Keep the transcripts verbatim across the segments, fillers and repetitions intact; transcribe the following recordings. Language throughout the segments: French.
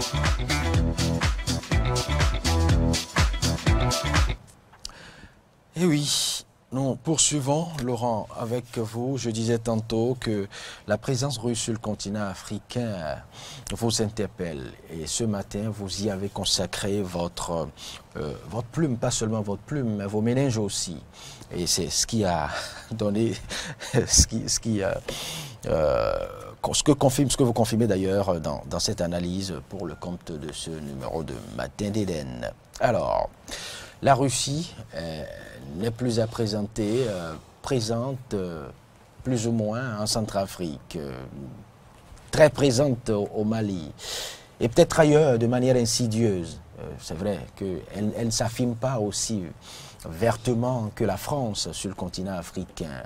Eh oui, nous poursuivons, Laurent, avec vous. Je disais tantôt que la présence russe sur le continent africain vous interpelle. Et ce matin, vous y avez consacré votre, euh, votre plume, pas seulement votre plume, mais vos méninges aussi. Et c'est ce qui a donné, ce qui, ce qui euh, euh, ce que confirme, ce que vous confirmez d'ailleurs dans, dans cette analyse pour le compte de ce numéro de Matin d'Éden. Alors, la Russie euh, n'est plus à présenter, euh, présente euh, plus ou moins en Centrafrique, euh, très présente au, au Mali, et peut-être ailleurs de manière insidieuse. Euh, c'est vrai qu'elle elle ne s'affirme pas aussi vertement que la France sur le continent africain.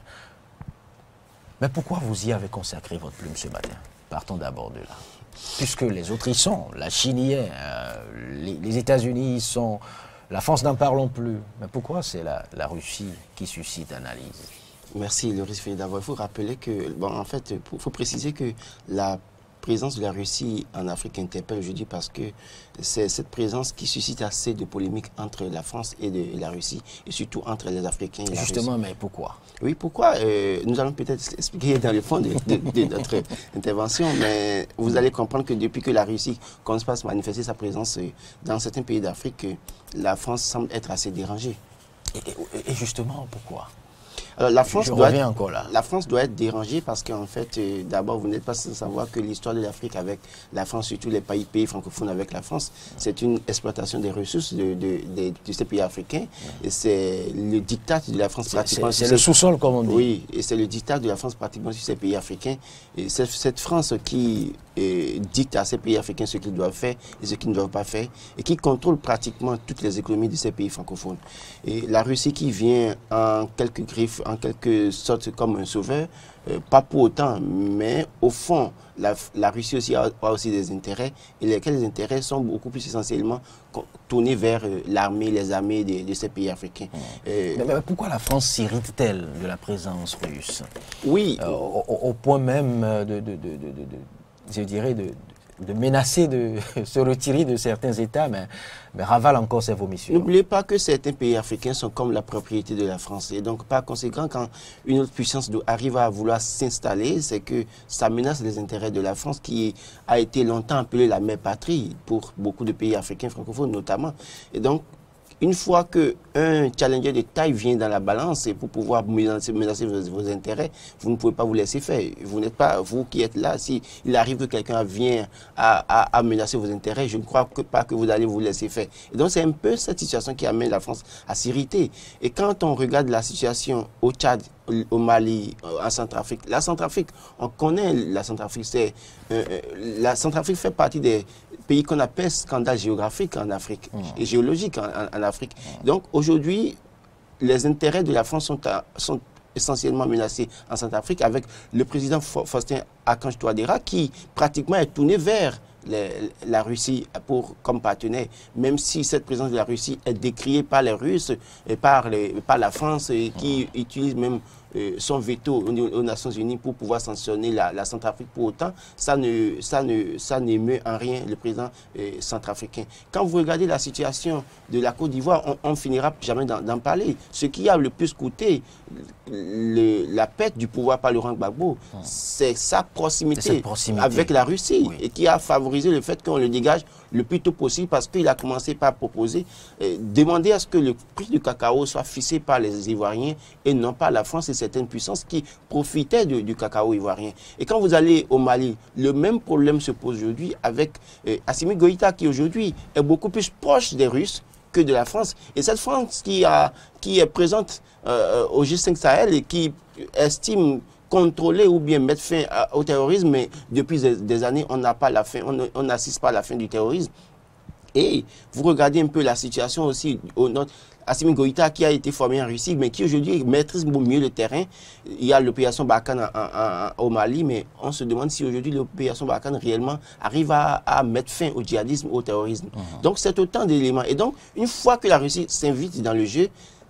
Mais pourquoi vous y avez consacré votre plume ce matin? Partons d'abord de là. Puisque les autres y sont, la Chine y est, euh, les, les États-Unis y sont, la France n'en parlons plus. Mais pourquoi c'est la, la Russie qui suscite analyse? Merci, Loris Fédavor. Il faut rappeler que, bon, en fait, il faut préciser que la présence de la Russie en Afrique interpelle aujourd'hui parce que c'est cette présence qui suscite assez de polémiques entre la France et, de, et la Russie, et surtout entre les Africains et la Justement, Russie. mais pourquoi? Oui, pourquoi euh, nous allons peut-être expliquer dans le fond de, de, de notre intervention, mais vous allez comprendre que depuis que la Russie commence à se manifester sa présence dans certains pays d'Afrique, la France semble être assez dérangée. Et, et, et justement, pourquoi? Alors, la France, Je doit reviens être, encore là. la France doit être dérangée parce qu'en fait, euh, d'abord, vous n'êtes pas sans savoir que l'histoire de l'Afrique avec la France, surtout les pays, pays francophones avec la France, c'est une exploitation des ressources de, de, de, de ces pays africains. Et c'est le diktat de la France pratiquement. C'est le sous-sol, comme on dit. Oui, et c'est le diktat de la France pratiquement sur ces pays africains. Et c'est cette France qui euh, dicte à ces pays africains ce qu'ils doivent faire et ce qu'ils ne doivent pas faire, et qui contrôle pratiquement toutes les économies de ces pays francophones. Et la Russie qui vient en quelques griffes, en quelque sorte comme un sauveur, euh, pas pour autant, mais au fond, la, la Russie aussi a, a aussi des intérêts, et lesquels les intérêts sont beaucoup plus essentiellement tournés vers euh, l'armée, les armées de, de ces pays africains. Mmh. Euh, mais, mais pourquoi la France s'irrite-t-elle de la présence russe? Oui. Euh, au, au point même de, de, de, de, de je dirais, de, de menacer de se retirer de certains États, mais, mais ravale encore ses vomissures. N'oubliez pas que certains pays africains sont comme la propriété de la France. Et donc, par conséquent, quand une autre puissance arrive à vouloir s'installer, c'est que ça menace les intérêts de la France, qui a été longtemps appelée la mère patrie pour beaucoup de pays africains francophones notamment. Et donc, une fois qu'un challenger de taille vient dans la balance et pour pouvoir menacer, menacer vos, vos intérêts, vous ne pouvez pas vous laisser faire. Vous n'êtes pas, vous qui êtes là, si il arrive que quelqu'un vient à, à, à menacer vos intérêts, je ne crois que pas que vous allez vous laisser faire. Et donc c'est un peu cette situation qui amène la France à s'irriter. Et quand on regarde la situation au Tchad, au Mali, en Centrafrique, la Centrafrique, on connaît la Centrafrique, c'est euh, la Centrafrique fait partie des pays qu'on appelle scandale géographique en Afrique mmh. et géologique en, en, en Afrique. Mmh. Donc aujourd'hui, les intérêts de la France sont, à, sont essentiellement menacés en Centrafrique, avec le président Faustin Archange Touadéra qui pratiquement est tourné vers les, la Russie pour, comme partenaire, même si cette présence de la Russie est décriée par les Russes et par, les, par la France, et qui mmh. utilise même euh, son veto aux, aux Nations Unies pour pouvoir sanctionner la, la Centrafrique. Pour autant, ça ne, ça ne, ça n'émeut en rien le président euh, centrafricain. Quand vous regardez la situation de la Côte d'Ivoire, on, on finira jamais d'en parler. Ce qui a le plus coûté le, la perte du pouvoir par Laurent Gbagbo, mmh. c'est sa proximité, proximité avec la Russie, oui. et qui a favorisé le fait qu'on le dégage le plus tôt possible, parce qu'il a commencé par proposer, euh, demander à ce que le prix du cacao soit fixé par les Ivoiriens et non pas la France et certaines puissances qui profitaient de, du cacao ivoirien. Et quand vous allez au Mali, le même problème se pose aujourd'hui avec euh, Assimi Goïta, qui aujourd'hui est beaucoup plus proche des Russes que de la France. Et cette France qui, a, qui est présente euh, au G cinq Sahel et qui estime contrôler ou bien mettre fin au terrorisme, mais depuis des années, on n'a pas la fin, on n'assiste pas à la fin du terrorisme. Et vous regardez un peu la situation aussi au nord. Assimi Goïta, qui a été formé en Russie, mais qui aujourd'hui maîtrise mieux le terrain. Il y a l'opération Barkhane au Mali, mais on se demande si aujourd'hui l'opération Barkhane réellement arrive à, à mettre fin au djihadisme, au terrorisme. Mmh. Donc c'est autant d'éléments. Et donc, une fois que la Russie s'invite dans le jeu,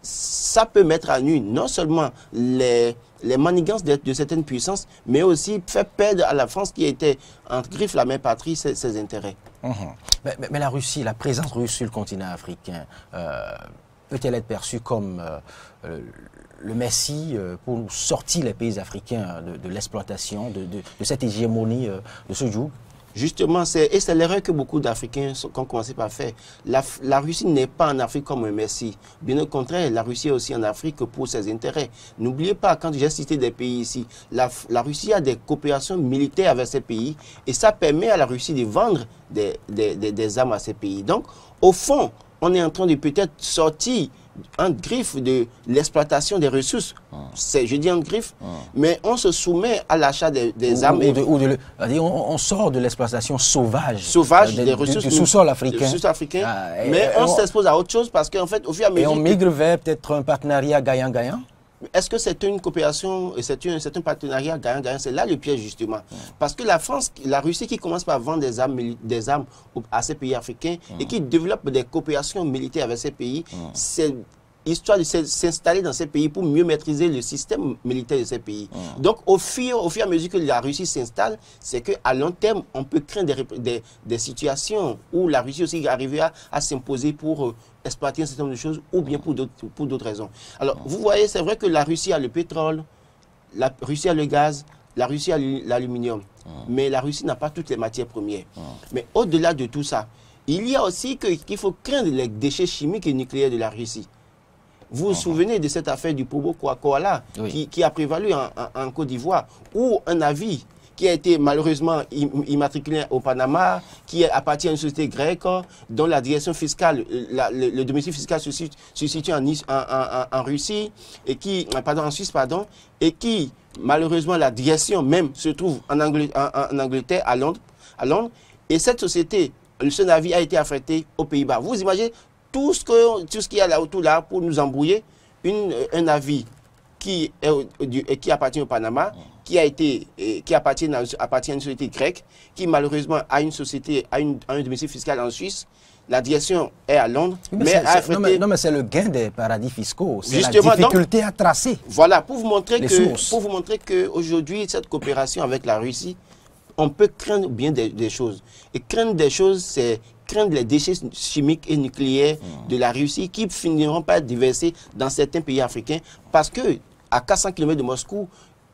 ça peut mettre à nu non seulement les, les manigances de, de certaines puissances, mais aussi faire perdre à la France qui était en griffe la mère patrie ses, ses intérêts. Mmh. Mais, mais, mais la Russie, la présence russe sur le continent africain, euh, peut-elle être perçue comme euh, euh, le Messie euh, pour sortir les pays africains de, de l'exploitation, de, de, de cette hégémonie euh, de ce joug? Justement, et c'est l'erreur que beaucoup d'Africains ont commencé par faire. La, la Russie n'est pas en Afrique comme un Messie. Bien au contraire, la Russie est aussi en Afrique pour ses intérêts. N'oubliez pas, quand j'ai cité des pays ici, la, la Russie a des coopérations militaires avec ces pays et ça permet à la Russie de vendre des, des, des, des armes à ces pays. Donc, au fond, on est en train de peut-être sortir en griffe de l'exploitation des ressources. C'est, je dis en griffe, mmh. mais on se soumet à l'achat des, des ou, armes. Ou de, ou de, on, on sort de l'exploitation sauvage, sauvage de, des ressources du, du sous-sol africain. Sous africain. Ah, mais on, on s'expose à autre chose parce qu'en fait, au fur et à mesure... Et on migre vers peut-être un partenariat gagnant-gagnant. Est-ce que c'est une coopération, c'est un, un partenariat gagnant-gagnant? C'est là le piège justement. Mmh. Parce que la France, la Russie qui commence par vendre des armes, des armes à ces pays africains mmh. et qui développe des coopérations militaires avec ces pays, mmh. c'est histoire de s'installer dans ces pays pour mieux maîtriser le système militaire de ces pays. Mmh. Donc au fur, au fur et à mesure que la Russie s'installe, c'est qu'à long terme, on peut craindre des, des, des situations où la Russie aussi arrivera à, à s'imposer pour... Euh, exploiter un certain nombre de choses ou bien pour d'autres pour d'autres raisons. Alors, vous voyez, c'est vrai que la Russie a le pétrole, la Russie a le gaz, la Russie a l'aluminium, mmh. mais la Russie n'a pas toutes les matières premières. Mmh. Mais au-delà de tout ça, il y a aussi qu'il qu'il faut craindre les déchets chimiques et nucléaires de la Russie. Vous vous mmh. souvenez de cette affaire du Pobo Koala oui. qui, qui a prévalu en, en, en Côte d'Ivoire, où un navire qui a été malheureusement immatriculé au Panama, qui appartient à une société grecque, dont la direction fiscale, la, le, le domicile fiscal se situe, se situe en, en, en, en Russie, et qui, pardon, en Suisse, pardon, et qui, malheureusement, la direction même se trouve en Angleterre, en, en Angleterre à, Londres, à Londres, et cette société, ce navire a été affrété aux Pays-Bas. Vous imaginez tout ce qu'il tout ce qu'il y a là autour là pour nous embrouiller, une, un navire qui, est, qui appartient au Panama, qui a été, qui appartient à, appartient à une société grecque, qui malheureusement a une société, a, une, a un domicile fiscal en Suisse. La direction est à Londres. Mais mais affrété... Non, mais, mais c'est le gain des paradis fiscaux. C'est la difficulté donc, à tracer. Voilà, pour vous montrer que, pour vous montrer qu'aujourd'hui, cette coopération avec la Russie, on peut craindre bien des, des choses. Et craindre des choses, c'est craindre les déchets chimiques et nucléaires mmh. de la Russie qui finiront par être déversés dans certains pays africains parce que à quatre cents kilomètres de Moscou,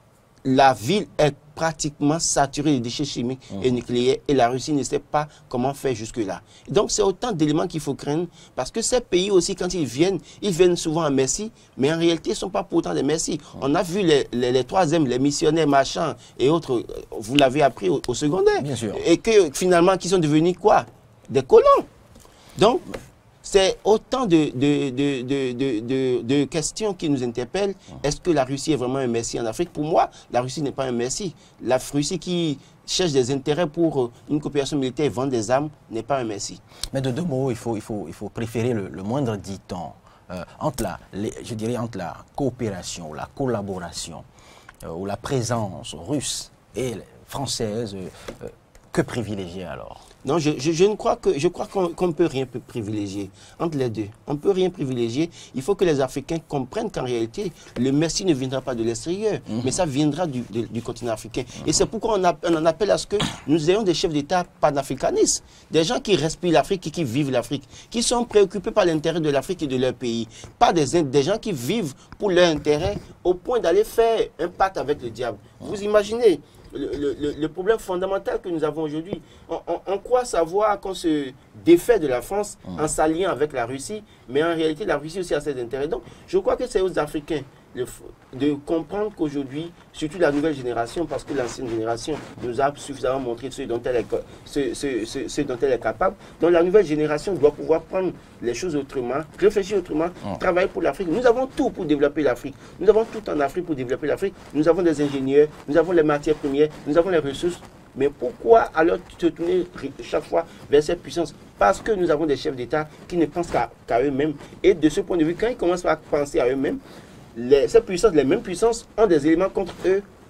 la ville est pratiquement saturée de déchets chimiques mmh. et nucléaires et la Russie ne sait pas comment faire jusque-là. Donc c'est autant d'éléments qu'il faut craindre parce que ces pays aussi, quand ils viennent, ils viennent souvent en Messie, mais en réalité, ils ne sont pas pourtant des Messies. Mmh. On a vu les, les, les troisièmes, les missionnaires marchands et autres, vous l'avez appris au, au secondaire. Bien sûr. Et que finalement, qui sont devenus quoi? Des colons. Donc, c'est autant de, de, de, de, de, de, de questions qui nous interpellent. Est-ce que la Russie est vraiment un messie en Afrique? Pour moi, la Russie n'est pas un messie. La Russie qui cherche des intérêts pour une coopération militaire et vendre des armes n'est pas un messie. Mais de deux mots, il faut, il faut, il faut préférer le, le moindre dit-on euh, entre la, les, je dirais entre la coopération, la collaboration euh, ou la présence russe et française. Euh, que privilégier alors? Non, je, je, je ne crois que je crois qu'on qu'on ne peut rien privilégier entre les deux. On ne peut rien privilégier. Il faut que les Africains comprennent qu'en réalité, le merci ne viendra pas de l'extérieur, mmh. mais ça viendra du, du, du continent africain. Mmh. Et c'est pourquoi on, a, on en appelle à ce que nous ayons des chefs d'État panafricanistes, des gens qui respirent l'Afrique et qui vivent l'Afrique, qui sont préoccupés par l'intérêt de l'Afrique et de leur pays. Pas des, des gens qui vivent pour leur intérêt au point d'aller faire un pacte avec le diable. Mmh. Vous imaginez Le, le, le problème fondamental que nous avons aujourd'hui, on, on, on croit savoir qu'on se défait de la France mmh. en s'alliant avec la Russie, mais en réalité, la Russie aussi a ses intérêts. Donc, je crois que c'est aux Africains de, de comprendre qu'aujourd'hui, surtout la nouvelle génération, parce que l'ancienne génération nous a suffisamment montré ce dont elle est, ce, ce, ce, ce dont elle est capable. Donc, la nouvelle génération doit pouvoir prendre les choses autrement, réfléchir autrement, mmh. travailler pour l'Afrique. Nous avons tout pour développer l'Afrique. Nous avons tout en Afrique pour développer l'Afrique. Nous avons des ingénieurs, nous avons les matières premières, nous avons les ressources. Mais pourquoi alors se tourner chaque fois vers cette puissance? Parce que nous avons des chefs d'État qui ne pensent qu'à qu'à eux-mêmes. Et de ce point de vue, quand ils commencent à penser à eux-mêmes, les, ces puissances, les mêmes puissances ont des éléments contre eux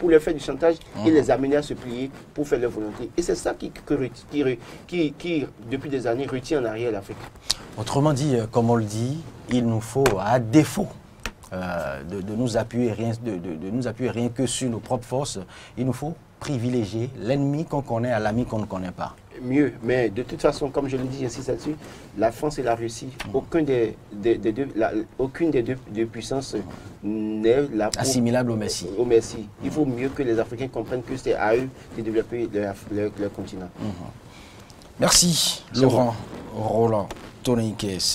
pour leur faire du chantage Mmh. et les amener à se plier pour faire leur volonté. Et c'est ça qui, qui, qui, qui, depuis des années, retient en arrière l'Afrique. Autrement dit, comme on le dit, il nous faut, à défaut euh, de, de, nous appuyer rien, de, de, de nous appuyer rien que sur nos propres forces, il nous faut privilégier l'ennemi qu'on connaît à l'ami qu'on ne connaît pas. Mieux, mais de toute façon, comme je le dis, j'insiste là-dessus, la France et la Russie, mmh. aucun des, des, des deux, la, aucune des deux, deux puissances n'est là pour, assimilable au Messie. Au Messie. Il faut mieux que les Africains comprennent que c'est à eux de développer leur, leur, leur continent. Mmh. Merci, Laurent Roland Tonikees.